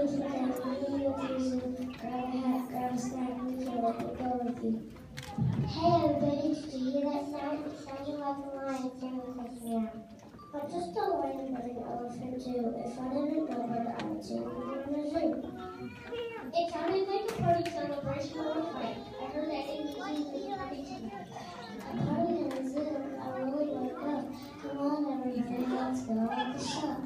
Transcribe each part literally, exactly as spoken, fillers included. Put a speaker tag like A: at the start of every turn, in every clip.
A: for them. Meet you with you soon. Grab a hat, grab a snack, and we will go with you. Hey everybody, did you hear that sound? It sounded like a lion standing with me out. I'm just a lion but an elephant too. If I didn't know better, I would say we were in a zoo. It sounded like a party celebration or a fight. I heard that it was usually a party tonight. A party in a zoo, I really want to go. Come on everybody, let's go on the show.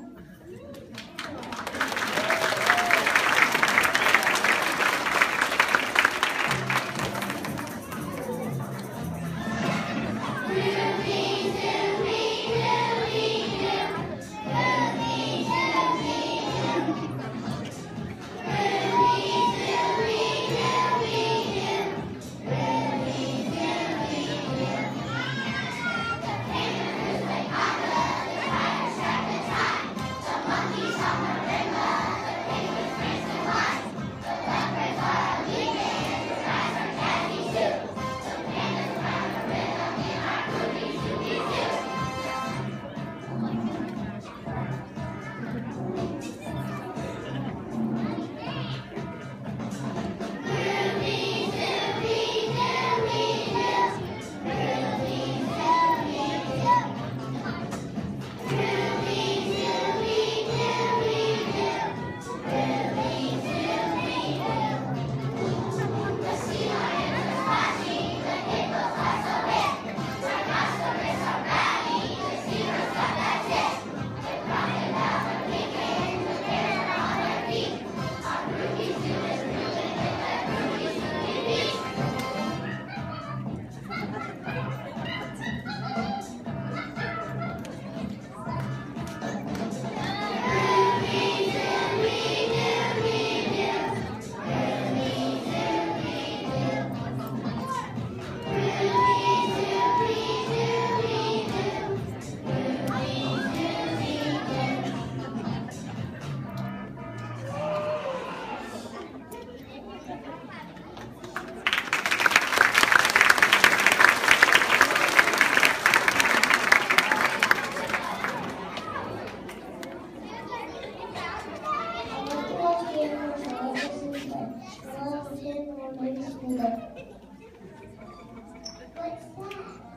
A: What's that?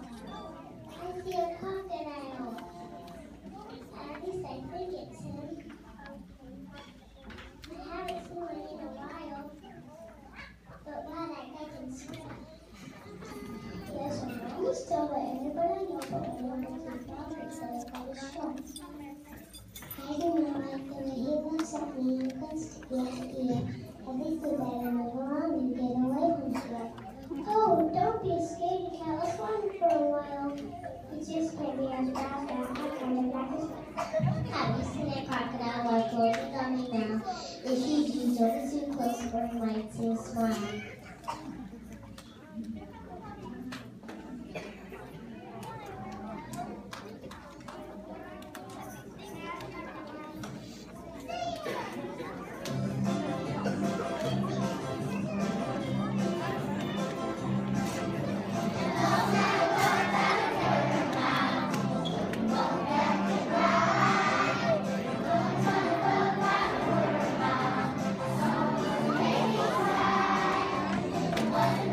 A: I see a crocodile. At least I think it's him. I haven't seen one in a while, but glad I can see it. Yes, I'm almost still let everybody know, but I don't know if my father says I was strong. I do know I think he looks at me and clings to ear to ear. Every food I move along and get away from sweat. Oh, don't be a scaredy cat. Let's run for a while. It's just maybe as fast as I can back as well. Have you seen a crocodile while closing on me now? If you do, don't be too close or you might see a smile.
B: What?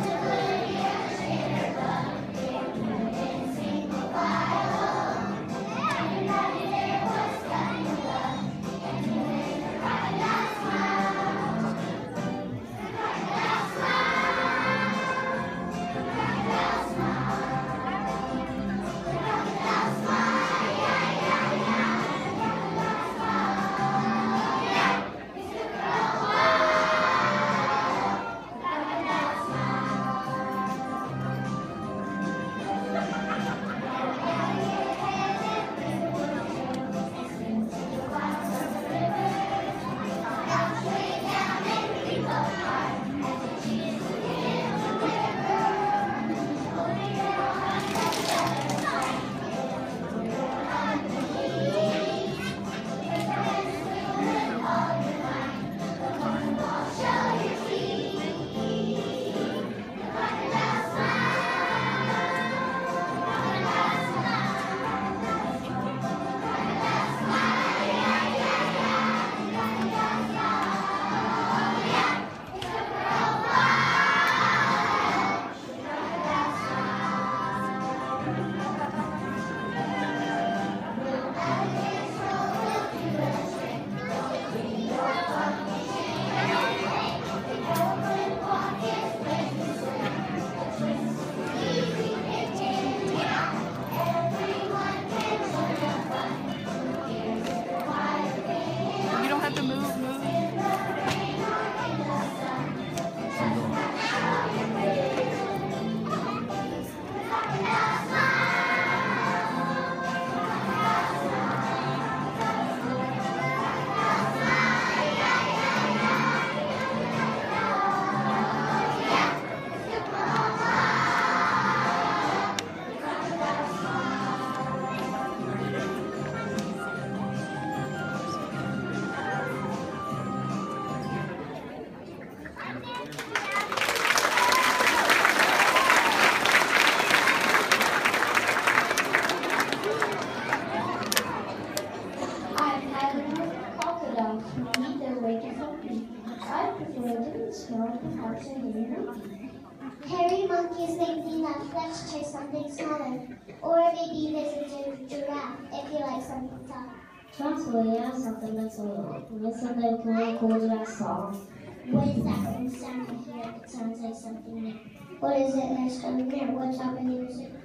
A: way to something. I prefer a different smell perhaps a hairy monkey. Hairy monkey is thinking enough. Let's try something smaller. Or maybe visit a giraffe if you like something tough.
B: Possibly, yeah, something that's a little. Listen to the cool, cool jazz song.
A: What is that little sound I hear? It sounds like something new. What is it that's coming there? What's happening? Is it?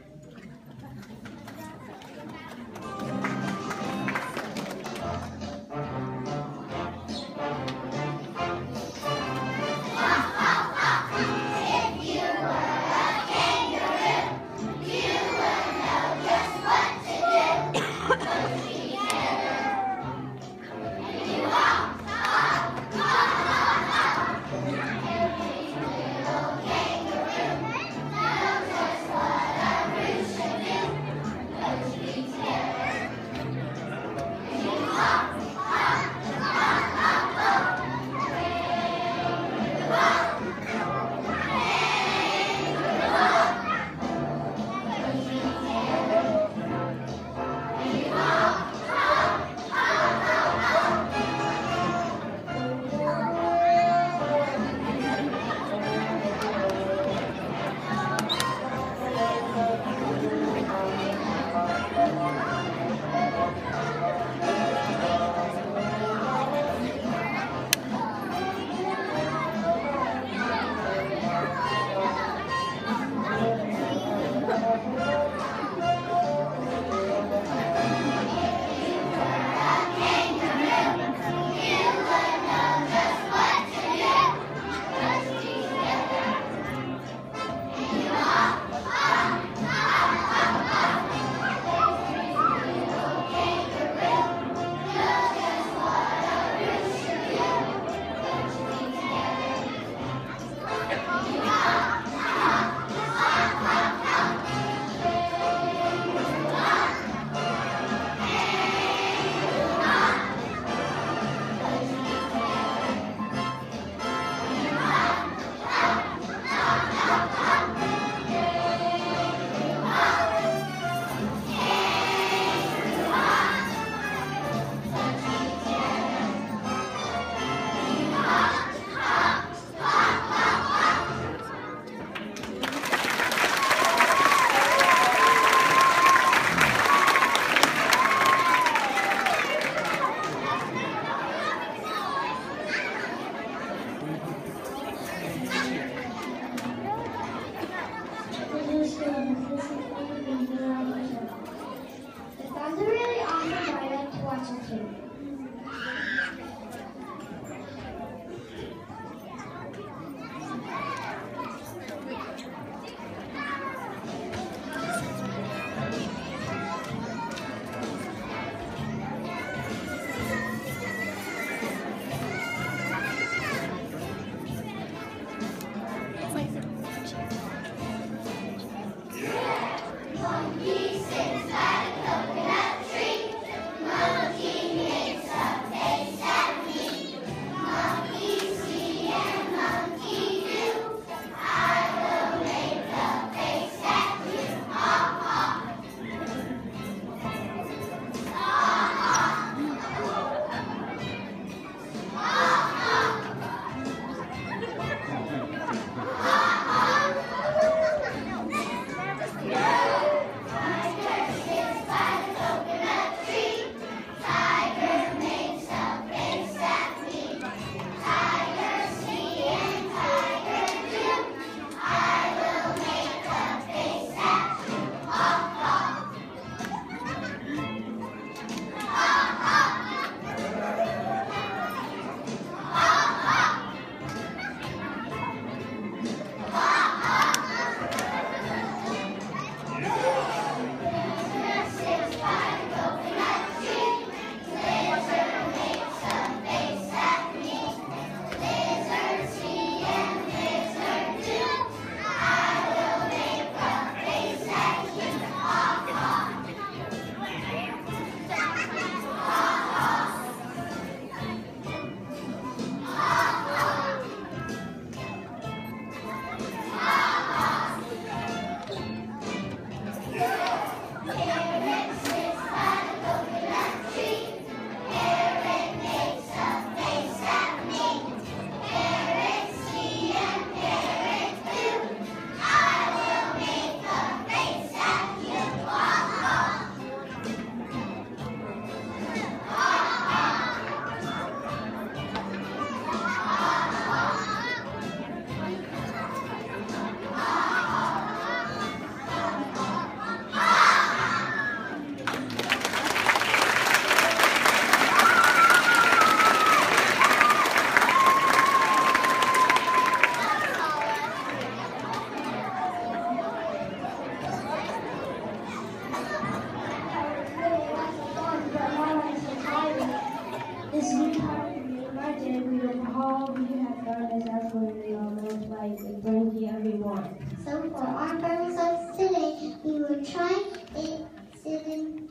B: one.
A: So for our Bible study today, we will try it sitting.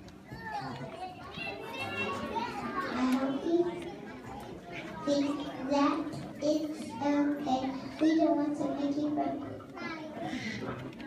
A: I hope you think that it's okay. We don't want to make you break.